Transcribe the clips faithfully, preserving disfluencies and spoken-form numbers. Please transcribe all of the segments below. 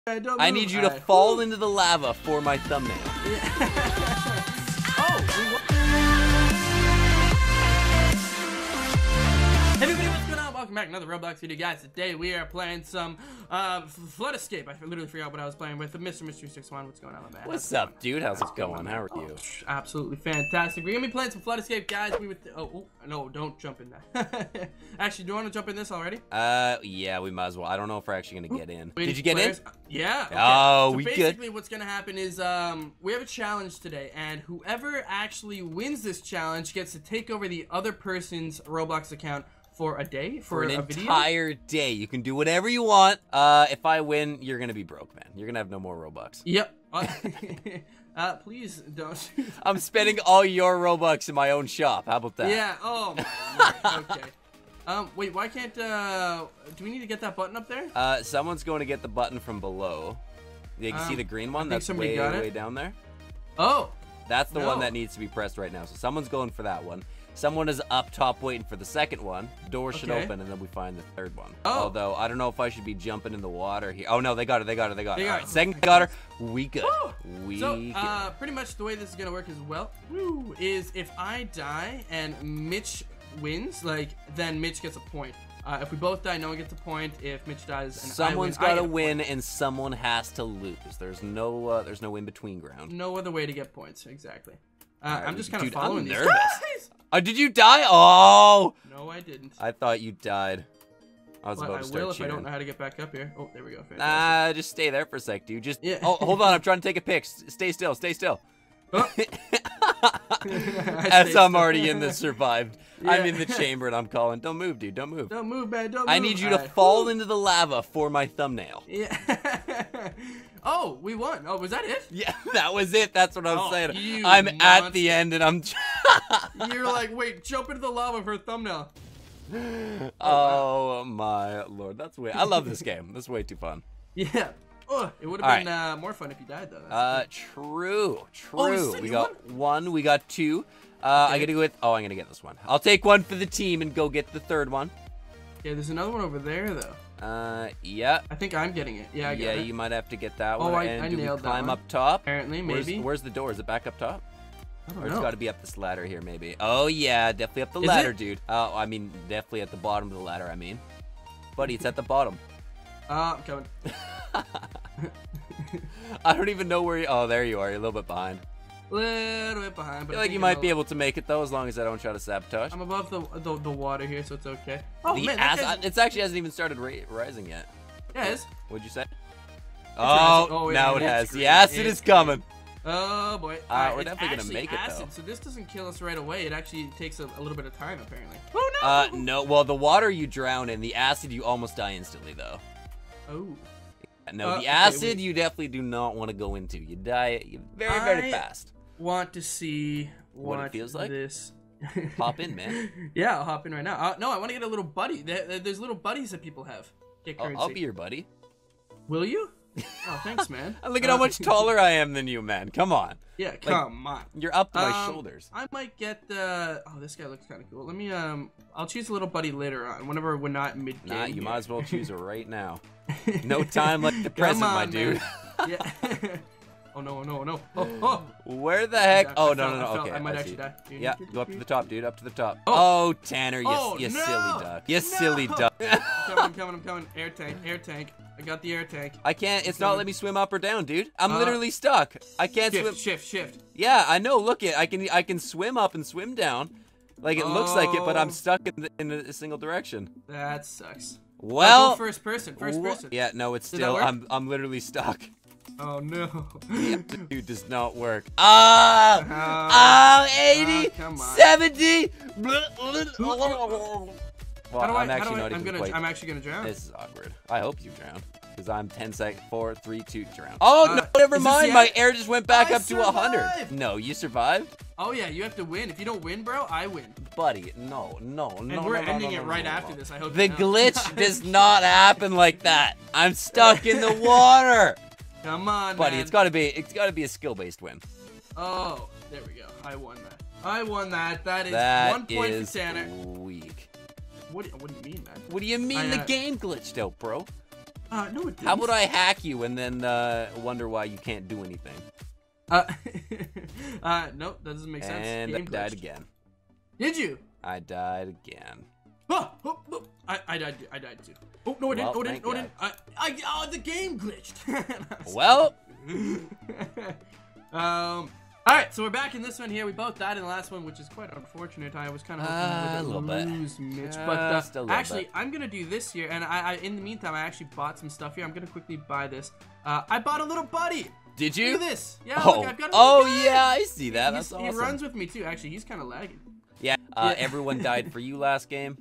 I, don't I move. need you to right. fall into the lava for my thumbnail. Oh, we Hey everybody, what's going on? Welcome back to another Roblox video, guys. Today we are playing some uh, Flood Escape. I literally forgot what I was playing with. Mister Mystery six one. What's going on, man? What's up, dude? How's it going? How are you? Oh, absolutely fantastic. We're gonna be playing some Flood Escape, guys. We would. Oh, oh, no, don't jump in that. Actually, do you want to jump in this already? Uh, yeah, we might as well. I don't know if we're actually gonna get in. Wait, Did you get players? in? Yeah. Okay. Oh, so we good. basically, what's gonna happen is um, we have a challenge today, and whoever actually wins this challenge gets to take over the other person's Roblox account for a day, for, For an a video? entire day. You can do whatever you want. Uh, if I win, you're gonna be broke, man. You're gonna have no more Robux. Yep. Uh, uh, please don't. I'm spending all your Robux in my own shop. How about that? Yeah. Oh. My God. Okay. Um. Wait. Why can't? Uh. Do we need to get that button up there? Uh, someone's going to get the button from below. You can Um, see the green I one. think That's somebody way, got it. way down there. Oh. That's the No. one that needs to be pressed right now. So someone's going for that one. Someone is up top waiting for the second one. Door should Okay. open, and then we find the third one. Oh. Although, I don't know if I should be jumping in the water here. Oh, no, they got her, they got her, they got her. They All got right, her. second got her. We good. Woo! We So, good. uh, pretty much the way this is gonna work as well, woo, is if I die and Mitch wins, like, then Mitch gets a point. Uh, if we both die, no one gets a point. If Mitch dies and Someone's I win, I got to get a win, point. and someone has to lose. There's no, uh, there's no in between ground. No other way to get points, exactly. Uh, Alright, I'm just kind of dude, following I'm these nervous. guys. Oh, did you die? Oh, No, I didn't. I thought you died. I was But about I to start will if I cheering. don't know how to get back up here. Oh, there we go. Fantastic. Nah, just stay there for a sec, dude. Just Yeah. oh, hold on. I'm trying to take a pic. S- Stay still. Stay still. Oh. As stayed I'm still. already in this survived. I'm Yeah. in the chamber and I'm calling. Don't move, dude. Don't move. Don't move, man. Don't move. I need you to Alright. fall into the lava for my thumbnail. Yeah. Oh, we won. Oh, was that it? Yeah, that was it. That's what I'm Oh, saying. you I'm at monster. the end and I'm. You're like, wait, jump into the lava for a thumbnail. Oh my lord, that's weird. I love this game. This is way too fun. Yeah. Ugh, it would have All been uh, more fun if you died, though. That's Uh, true, Oh, you true. said we you got one. We got two. Uh, I Okay. gotta go with. Oh, I'm gonna get this one. I'll take one for the team and go get the third one. Yeah, there's another one over there, though. Uh, yeah. I think I'm getting it. Yeah, I got Yeah, it. you might have to get that Oh, one. I- and I do we nailed that climb one. up top? Apparently, Where's, maybe. where's the door? Is it back up top? I don't Or it's know. got to be up this ladder here, maybe. Oh yeah, definitely up the Is ladder, it? dude. Oh, I mean, definitely at the bottom of the ladder. I mean, buddy, it's at the bottom. Uh, I'm coming. I don't even know where you. Oh, there you are. You're a little bit behind. Little bit behind, I but feel I like think you might I'll- be able to make it though, as long as I don't try to sabotage. I'm above the, the the water here, so it's okay. Oh the man, that ass, guy's- it's actually hasn't even started ra rising yet. yeah, it is. What'd you say? rising. Oh, Oh, yeah, now it it's has. green. The acid It's is coming. Oh boy. Uh, Alright, we're it's definitely gonna actually make it, acid, though. So this doesn't kill us right away. It actually takes a, a little bit of time, apparently. Oh no! Uh, no. Well, the water you drown in. The acid you almost die instantly, though. Oh. No, Uh, the okay, acid wait. you definitely do not want to go into. You die very, very I- fast. Want to see What what, it feels like? This. Hop in, man. Yeah, I'll hop in right now. Uh, no, I want to get a little buddy. There, there's little buddies that people have. Get I'll, currency. I'll be your buddy. Will you? Oh, thanks, man. And look at Uh, how much taller I am than you, man. Come on. Yeah, come on. You're up to my Um, shoulders. I might get the. Oh, this guy looks kind of cool. Let me. Um, I'll choose a little buddy later on. Whenever we're not mid game. Nah, you might as well choose her right now. No time like the present, Come my on, dude. man. Yeah. Oh no, no, no. Oh, oh. Where the heck? I- I fell, oh, no, no, I no. fell. Okay, I might I actually see. die. Yeah, go up to the top, dude. Up to the top. Oh. Oh, Tanner, you, Oh, you no. silly duck. You No. silly duck. I'm coming, I'm coming, I'm coming. Air tank, air tank. I got the air tank. I can't. It's not letting me swim up or down, dude. I'm Uh, literally stuck. I can't swim. Shift, shift, shift. Yeah, I know. Look it. I can. I can swim up and swim down. Like it looks like it, but I'm Oh. stuck in, the, in a single direction. That sucks. Well, Oh, go first person, first wha- person. Yeah, no, it's Did that still. work? I'm. I'm literally stuck. Oh no. Dude, does not work. Ah! Ah! eighty, oh, come on. seventy. Well, How do I, I'm how actually do I, not I'm even gonna, quite. I'm actually gonna drown. This is awkward. I hope you drown. Because I'm ten sec. four, three, two, drown. Oh, Uh, no, never is this mind. the My end? air just went back I up to one hundred. survived! No, you survived? Oh yeah, you have to win. If you don't win, bro, I win. Buddy, no, no, no, And no, we're no, no, ending no, it no, right no, after no. this. I hope The you know. glitch does not happen like that. I'm stuck in the water. Come on, Buddy, man. it's gotta be it's gotta be a skill-based win. Oh, there we go. I won that. I won that. That is That one point is for Tanner. weak. What do, what do you mean, man? What do you mean I, the uh, game glitched out, bro? Uh, no, it didn't. How would I hack you and then uh, wonder why you can't do anything? Uh, uh, nope, that doesn't make sense. And Game I died glitched. again. Did you? I died again. Oh, oh, oh, I, I died. I died too. Oh no, I didn't. Well, no, I didn't. No, I thank didn't. I, I, oh, the game glitched. Well, um. All right, so we're back in this one here. We both died in the last one, which is quite unfortunate. I was kind of hoping Uh, we a little would bit. lose, Mitch. But uh, Just a little actually, bit. I'm gonna do this here, and I, I, in the meantime, I actually bought some stuff here. I'm gonna quickly buy this. Uh, I bought a little buddy. did you? Look at this. Yeah, Oh, look, I've got a oh little guy. yeah, I see that. He's- That's He awesome. runs with me too. Actually, he's kind of lagging. Yeah, uh, Yeah. everyone died for you last game.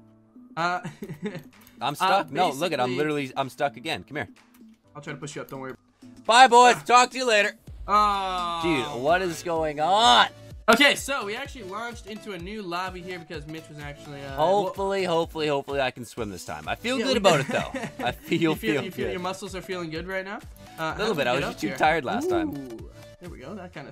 Uh, I'm stuck. no, look at I'm basically- literally I'm stuck again. Come here. I'll try to push you up. Don't worry. Bye, boys. Talk to you later. Oh, Dude, what is going on? Okay, so we actually launched into a new lobby here because Mitch was actually. Uh, Hopefully, hopefully, hopefully I can swim this time. I feel Yeah, good we- about it though. I feel, you feel, feel, you feel good. your muscles are feeling good right now. Uh, A little bit. I was just too tired last time. There we go. That kind of.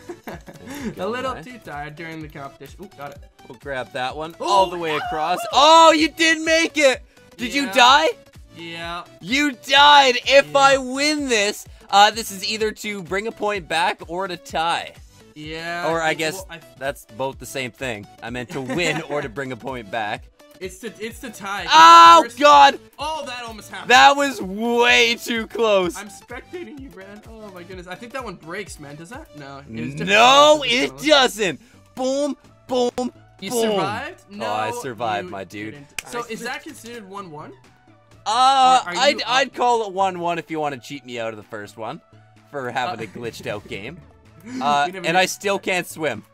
go, a little nice. too tired during the competition. Ooh, got it. We'll grab that one Oh, all the way no! across. Oh, you did make it. Did you Yeah. die? Yeah. You died. If Yeah. I win this, uh, this is either to bring a point back or to tie. Yeah. Or I think- guess well, I- that's both the same thing. I meant to win or to bring a point back. it's the it's the tie. 'cause Oh, the first- God. Oh, that almost happened. That was way too close. I'm spectating you, Brad. Oh my goodness. I think that one breaks, man. Does that? No. It was just- No, oh, it's just it kinda- doesn't. Boom, boom, You boom. survived? No. Oh, I survived, you my dude. didn't. So is that considered one one? Uh, Or are I'd, you I'd up? call it one one if you want to cheat me out of the first one for having Uh, a glitched out game. Uh, You never and did. I still can't swim.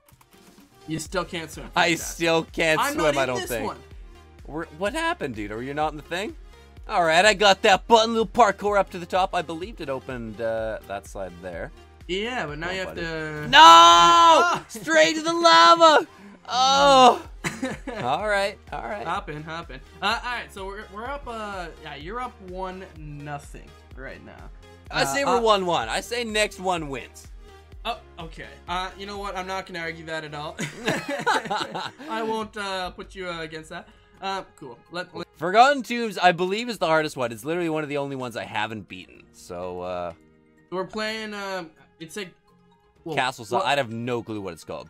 You still can't swim. I Fantastic. still can't I'm swim, not in I don't this think. one. We're, what happened, dude? Are you not in the thing? Alright, I got that button, little parkour up to the top. I believed it opened uh, that side there. Yeah, but now Oh, you have buddy. to. No! Ah! Straight to the lava! Oh! Alright, alright. Hop in, hop in. Uh, all right, so we're, we're up. Uh, yeah, you're up one nothing right now. I Uh, say uh, we're one one. I say next one wins. Oh, okay. Uh, you know what? I'm not gonna argue that at all. I won't uh, put you uh, against that. Uh, cool. Let, let Forgotten Tombs, I believe, is the hardest one. It's literally one of the only ones I haven't beaten. So, uh, we're playing. Um, it's like well, Castle well, Side. I'd have no clue what it's called.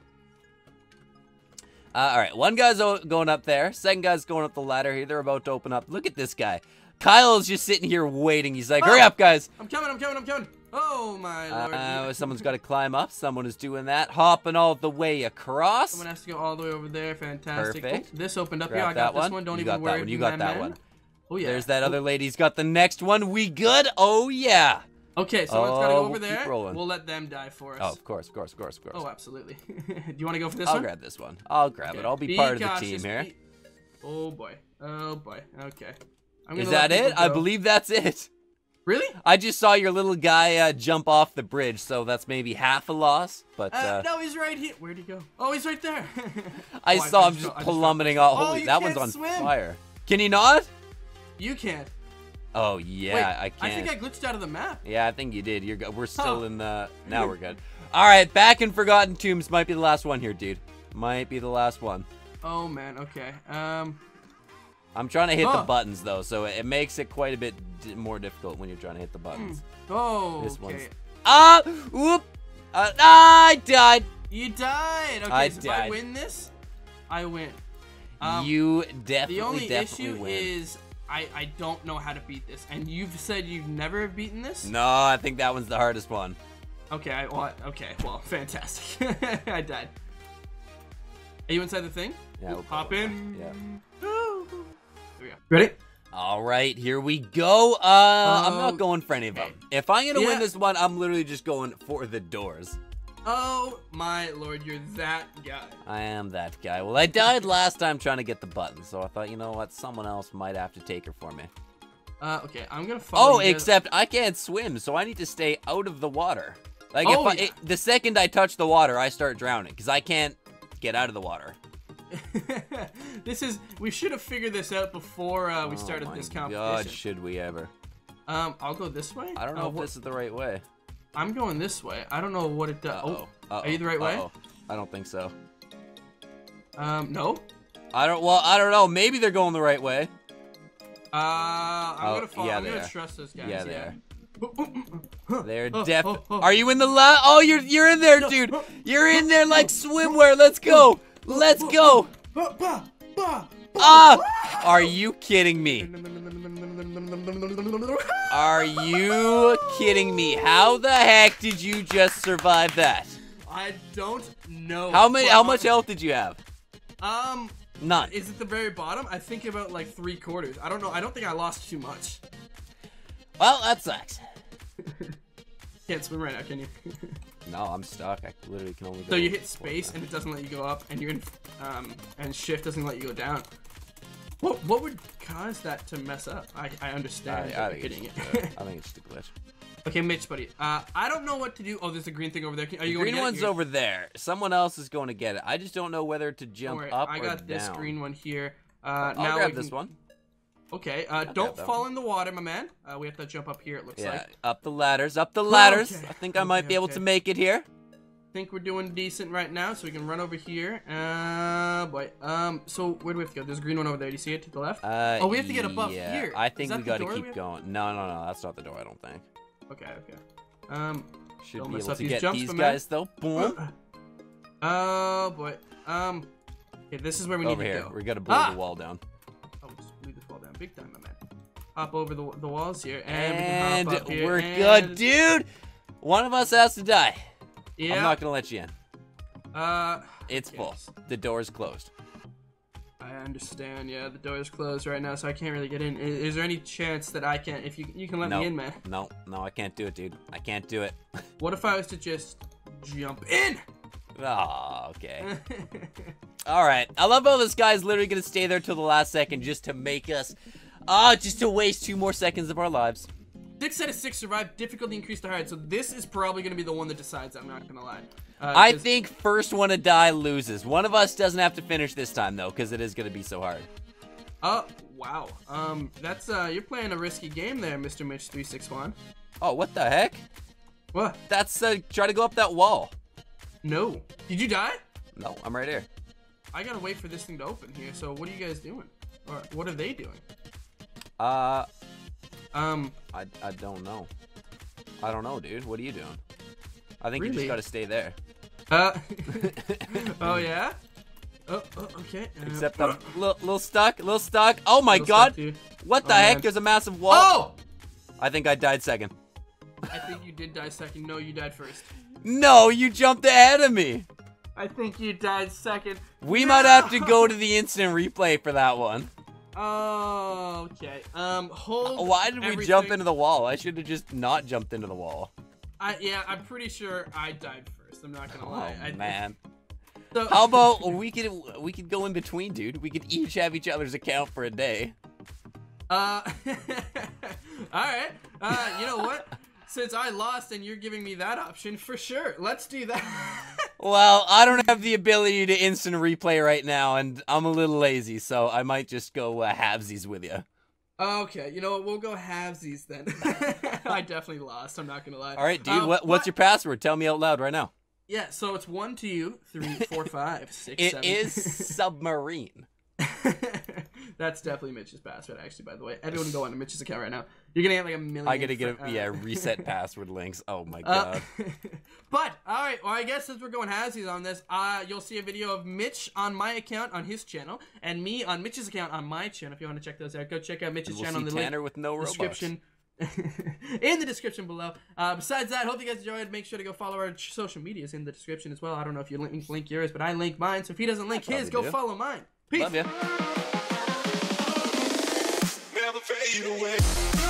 Uh, all right, one guy's o- going up there. Second guy's going up the ladder here. They're about to open up. Look at this guy. Kyle's just sitting here waiting. He's like, hurry Oh! up, guys. I'm coming. I'm coming. I'm coming. Oh my lord. Uh, someone's got to climb up. Someone is doing that. Hopping all the way across. Someone has to go all the way over there. Fantastic. Perfect. Oh, this opened up Grab here. I got that this one. one. Don't You even got that worry. one. You my got that man. one. Oh yeah. There's that Oh, other lady's got the next one. We good? Oh, yeah. Okay, someone's gotta go Oh, over we'll keep there. rolling. We'll let them die for us. Oh, of course, of course, of course, of course. Oh, absolutely. Do you want to go for this I'll one? grab this one. I'll grab it. Okay. I'll be, Be part of the cautious, team here. be- Oh boy. Oh boy. Okay. I'm Is gonna let that it? people I go. believe that's it. Really? I just saw your little guy uh, jump off the bridge, so that's maybe half a loss. But Uh, uh, no, he's right here. Where'd he go? Oh, he's right there. I Oh, saw him fell- just I fell- plummeting off. Oh, Holy, you that one's can't on swim. fire. Can you not? You can't. Oh yeah, Wait, I can't. I think I glitched out of the map. Yeah, I think you did. You're go- we're still Oh. in the. Now we're good. All right, back in Forgotten Tombs might be the last one here, dude. Might be the last one. Oh man. Okay. Um. I'm trying to hit the Huh. buttons though, so it makes it quite a bit d- more difficult when you're trying to hit the buttons. Oh. This okay. one's- Ah! Whoop! Uh, I died. You died. Okay. I so if I died. win this, I win. Um, you definitely, The only definitely issue win. is I I don't know how to beat this, and you've said you've never beaten this. No, I think that one's the hardest one. Okay. I, well, okay. Well, fantastic. I died. Are you inside the thing? Yeah, Ooh, we'll hop put it in. Yeah. Ooh. There we go. Ready? All right, here we go. Uh, I'm Oh, not going for any of them. If I'm gonna yeah. win this one, I'm literally just going for the doors. Oh my lord, you're that guy. I am that guy. Well, I died last time trying to get the button, so I thought, you know what, someone else might have to take her for me. Uh, okay, I'm gonna follow Oh, you guys- except I can't swim, so I need to stay out of the water. Like, Oh, if I, yeah. it, the second I touch the water, I start drowning, because I can't get out of the water. This is. We should have figured this out before uh, we Oh started my this God, competition. should we ever? Um, I'll go this way. I don't know Uh, if what- this is the right way. I'm going this way. I don't know what it does. Uh-oh. Oh, Uh-oh. are you the right way? Uh-oh. I don't think so. um, no. I don't. Well, I don't know. Maybe they're going the right way. Uh, I'm Oh, gonna follow. yeah, I'm they gonna are. trust those guys. Yeah, Yeah, they are. They're Oh, def. oh, oh. Are you in the la? Oh, you're you're in there, dude. You're in there like swimwear. Let's go. Let's go. Bah, bah, bah, bah. Ah! Are you kidding me? Are you kidding me? How the heck did you just survive that? I don't know. How many? But, How much health did you have? Um, None. is it the very bottom? I think about like three quarters. I don't know. I don't think I lost too much. Well, that sucks. Can't swim right now, can you? No, I'm stuck. I literally can only go. So you hit forward space now. and it doesn't let you go up, and you're in, um, and shift doesn't let you go down. What what would cause that to mess up? I I understand I, I, you're think hitting it's it. just, uh, I think it's just a glitch. Okay, Mitch, buddy. Uh, I don't know what to do. Oh, there's a green thing over there. Are you The going green to get one's it? Here. over there. Someone else is going to get it. I just don't know whether to Don't jump worry, up I or got this down. green one here. Uh, I'll now grab we this can- one. Okay, uh, grab don't that fall one. in the water, my man. Uh, we have to jump up here, it looks Yeah, like. up the ladders, up the ladders. Okay. I think I might Okay, be able okay. to make it here. Think we're doing decent right now, so we can run over here. Uh, boy. Um, so where do we have to go? There's a green one over there. Do you see it to the left? Uh, Oh, we have to get above yeah. here. I Is think that we the got to door keep we have- going. No, no, no, that's not the door. I don't think. Okay, okay. Um, Should Don't be mess able up to these get jumps, these my man. guys though. Boom. oh boy. Um, okay, this is where we need Over to here, go. we got to blow Ah! the wall down. Oh, just blew this wall down big time, my man. Hop over the the walls here, and, And we can hop up here. we're and... good, dude. One of us has to die. Yeah. I'm not gonna let you in. Uh, It's full. yes. The door's closed. I understand. Yeah, the door is closed right now, so I can't really get in. Is, is there any chance that I can? If you you can let no, me in, man. no, no, I can't do it, dude. I can't do it. What if I was to just jump in? Oh, okay. All right. I love how this guy's literally gonna stay there till the last second just to make us, ah, uh, just to waste two more seconds of our lives. Six out of six survived. Difficulty increased to hard. So this is probably gonna be the one that decides. I'm not gonna lie. Uh, I 'cause- think first one to die loses. One of us doesn't have to finish this time though, because it is gonna be so hard. Oh wow. Um, that's uh, you're playing a risky game there, Mister Mitch three six one. Oh, what the heck? What? That's uh, try to go up that wall. No. Did you die? No, I'm right here. I gotta wait for this thing to open here. So what are you guys doing? Or what are they doing? Uh, Um, I I don't know. I don't know, dude. What are you doing? I think you Really? just gotta stay there. uh, oh yeah. Oh, oh okay. Uh, Except I'm a little, little stuck, a little stuck. Oh my little god! stuck, dude. What the Oh, heck? man. There's a massive wall. Oh! I think I died second. I think you did die second. No, you died first. No, you jumped ahead of me. I think you died second. We No! might have to go to the instant replay for that one. Oh, okay. Um, hold. Why did we everything. jump into the wall? I should have just not jumped into the wall. I yeah, I'm pretty sure I died first. I'm not gonna Oh lie. I, man. So, How about we could we could go in between, dude? We could each have each other's account for a day. Uh, all right. Uh, you know what? Since I lost and you're giving me that option, for sure, let's do that. Well, I don't have the ability to instant replay right now, and I'm a little lazy, so I might just go uh, halvesies with you. Okay, you know what? We'll go halvesies then. I definitely lost. I'm not gonna lie. All right, dude. Um, what, what's your password? Tell me out loud right now. Yeah, so it's one, two, three, four, five, six, It seven. is submarine. That's definitely Mitch's password, actually, by the way. Everyone go on to Mitch's account right now. You're gonna get like a million. I gotta get fr- a, uh, yeah reset password links. Oh my Uh, god. but all right, well, I guess since we're going halvesies on this, uh, you'll see a video of Mitch on my account on his channel, and me on Mitch's account on my channel. If you want to check those out, go check out Mitch's We'll channel see in the Tanner link with no Robux. description. in the description below. Uh, besides that, hope you guys enjoyed. Make sure to go follow our ch- social medias in the description as well. I don't know if you link, link yours, but I link mine. So if he doesn't link I his, probably go do. follow mine. Peace. Love ya. Never fade away.